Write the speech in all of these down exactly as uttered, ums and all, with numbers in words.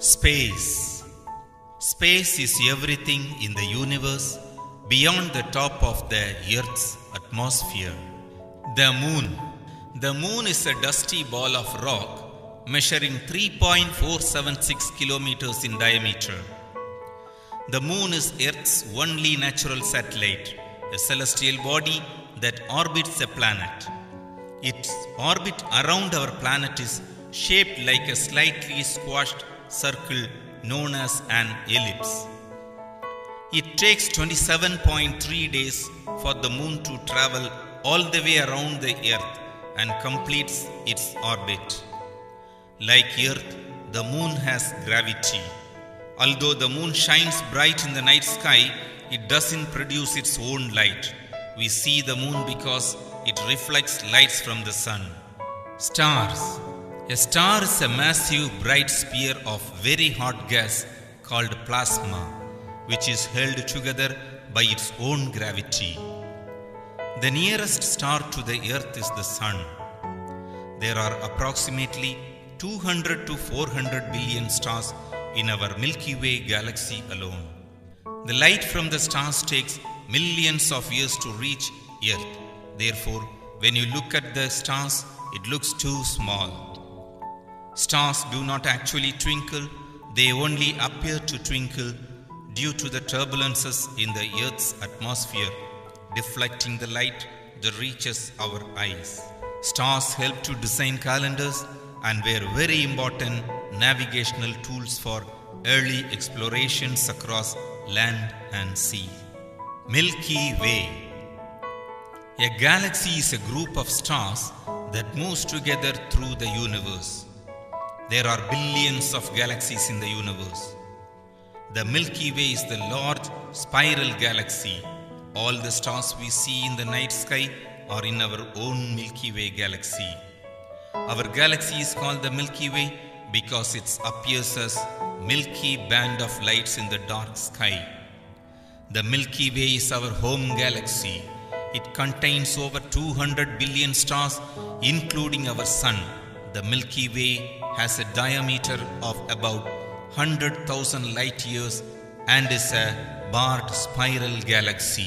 Space. Space is everything in the universe beyond the top of the Earth's atmosphere. The Moon. The Moon is a dusty ball of rock measuring three point four seven six kilometers in diameter. The Moon is Earth's only natural satellite, a celestial body that orbits a planet. Its orbit around our planet is shaped like a slightly squashed circle known as an ellipse. It takes twenty-seven point three days for the Moon to travel all the way around the Earth and completes its orbit. Like Earth, the Moon has gravity. Although the Moon shines bright in the night sky, it doesn't produce its own light. We see the Moon because it reflects lights from the Sun. Stars. A star is a massive bright sphere of very hot gas called plasma, which is held together by its own gravity. The nearest star to the Earth is the Sun. There are approximately two hundred to four hundred billion stars in our Milky Way galaxy alone. The light from the stars takes millions of years to reach Earth. Therefore, when you look at the stars, it looks too small. Stars do not actually twinkle, they only appear to twinkle due to the turbulences in the Earth's atmosphere, deflecting the light that reaches our eyes. Stars help to design calendars and were very important navigational tools for early explorations across land and sea. Milky Way. A galaxy is a group of stars that moves together through the universe. There are billions of galaxies in the universe. The Milky Way is the large spiral galaxy. All the stars we see in the night sky are in our own Milky Way galaxy. Our galaxy is called the Milky Way because it appears as milky band of lights in the dark sky. The Milky Way is our home galaxy. It contains over two hundred billion stars, including our Sun. The Milky Way has a diameter of about one hundred thousand light years and is a barred spiral galaxy.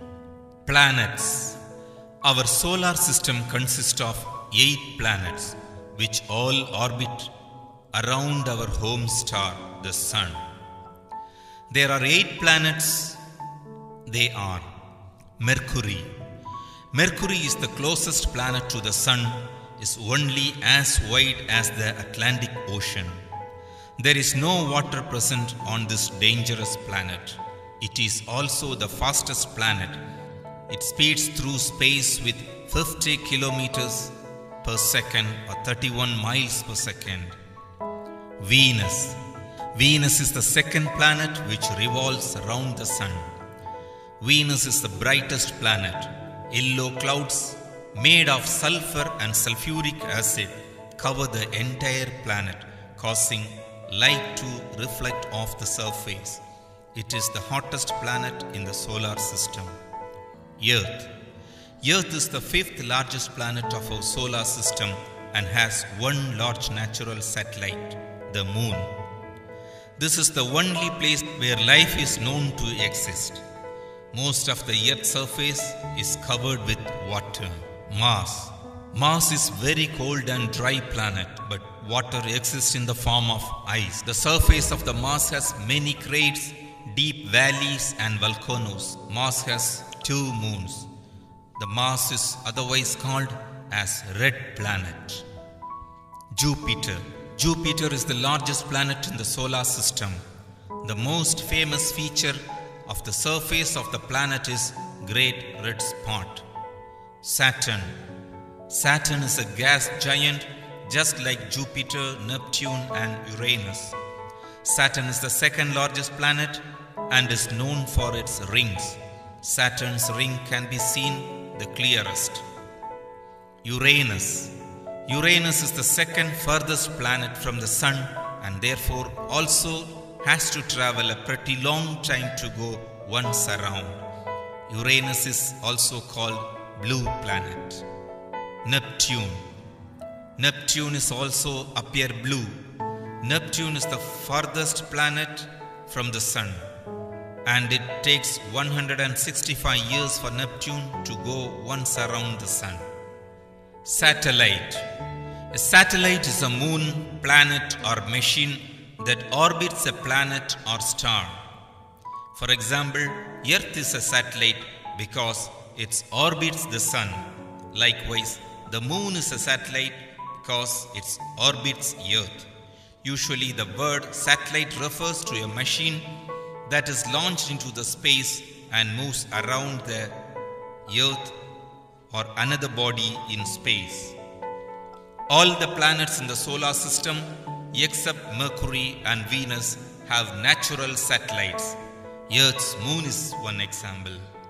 Planets. Our solar system consists of eight planets, which all orbit around our home star, the Sun. There are eight planets. They are Mercury. Mercury is the closest planet to the Sun, is only as wide as the Atlantic Ocean. There is no water present on this dangerous planet. It is also the fastest planet. It speeds through space with fifty kilometers per second or thirty-one miles per second. Venus. Venus is the second planet which revolves around the Sun. Venus is the brightest planet. Yellow clouds made of sulfur and sulfuric acid cover the entire planet, causing light to reflect off the surface. It is the hottest planet in the solar system. Earth. Earth is the fifth largest planet of our solar system and has one large natural satellite, the Moon. This is the only place where life is known to exist. Most of the Earth's surface is covered with water. Mars. Mars is very cold and dry planet, but water exists in the form of ice. The surface of the Mars has many craters, deep valleys and volcanoes. Mars has two moons. The Mars is otherwise called as red planet. Jupiter. Jupiter is the largest planet in the solar system. The most famous feature of the surface of the planet is Great Red Spot. Saturn. Saturn is a gas giant just like Jupiter, Neptune and Uranus. Saturn is the second largest planet and is known for its rings. Saturn's ring can be seen the clearest. Uranus. Uranus is the second furthest planet from the Sun and therefore also has to travel a pretty long time to go once around. Uranus is also called blue planet. Neptune. Neptune is also appear blue. Neptune is the farthest planet from the Sun, and it takes one hundred sixty-five years for Neptune to go once around the Sun. Satellite. A satellite is a moon, planet or machine that orbits a planet or star. For example, Earth is a satellite because it orbits the Sun. Likewise, the moon is a satellite because it orbits Earth. Usually the word satellite refers to a machine that is launched into the space and moves around the Earth or another body in space. All the planets in the solar system except Mercury and Venus have natural satellites. Earth's moon is one example.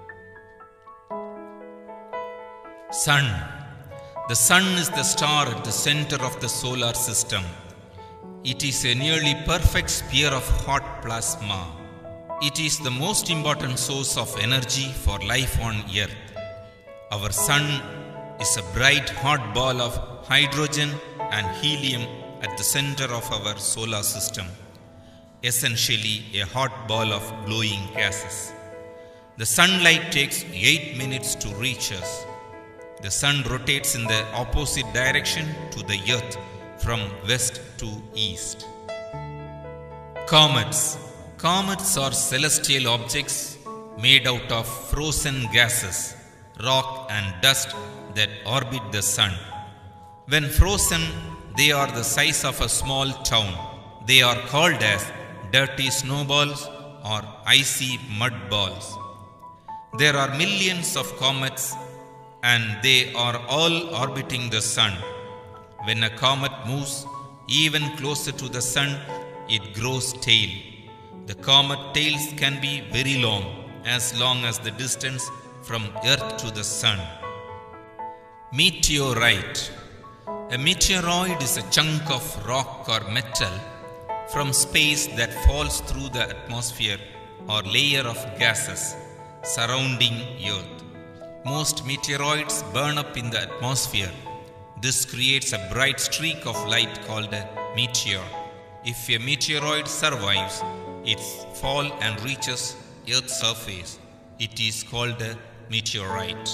Sun. The Sun is the star at the center of the solar system. It is a nearly perfect sphere of hot plasma. It is the most important source of energy for life on Earth. Our Sun is a bright hot ball of hydrogen and helium at the center of our solar system, essentially a hot ball of glowing gases. The sunlight takes eight minutes to reach us. The Sun rotates in the opposite direction to the Earth from west to east. Comets. Comets are celestial objects made out of frozen gases, rock and dust that orbit the Sun. When frozen, they are the size of a small town. They are called as dirty snowballs or icy mud balls. There are millions of comets and they are all orbiting the Sun. When a comet moves even closer to the Sun, it grows tail. The comet tails can be very long, as long as the distance from Earth to the Sun. Meteorite. A meteoroid is a chunk of rock or metal from space that falls through the atmosphere or layer of gases surrounding Earth. Most meteoroids burn up in the atmosphere. This creates a bright streak of light called a meteor. If a meteoroid survives its fall and reaches Earth's surface, it is called a meteorite.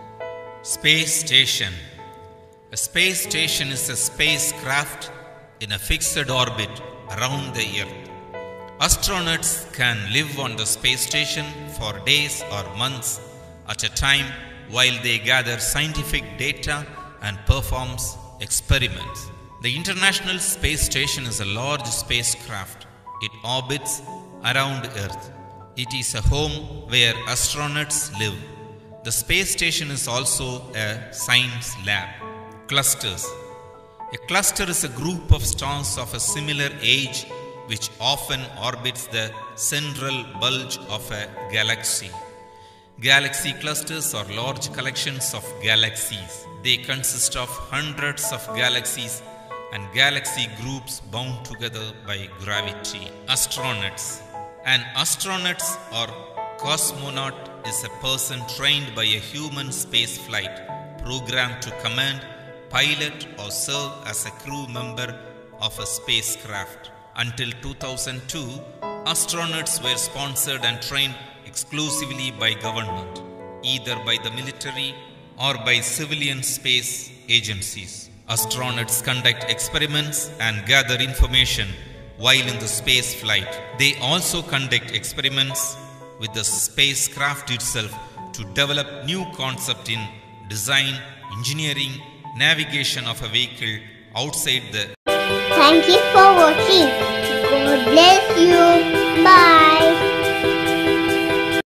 Space station. A space station is a spacecraft in a fixed orbit around the Earth. Astronauts can live on the space station for days or months at a time while they gather scientific data and performs experiments. The International Space Station is a large spacecraft. It orbits around Earth. It is a home where astronauts live. The space station is also a science lab. Clusters. A cluster is a group of stars of a similar age which often orbits the central bulge of a galaxy. Galaxy clusters are large collections of galaxies. They consist of hundreds of galaxies and galaxy groups bound together by gravity. Astronauts. An astronaut or cosmonaut is a person trained by a human space flight, programmed to command, pilot or serve as a crew member of a spacecraft. Until two thousand two, astronauts were sponsored and trained exclusively by government, either by the military or by civilian space agencies. Astronauts conduct experiments and gather information while in the space flight. They also conduct experiments with the spacecraft itself to develop new concepts in design, engineering, navigation of a vehicle outside the. Thank you for watching. God bless you.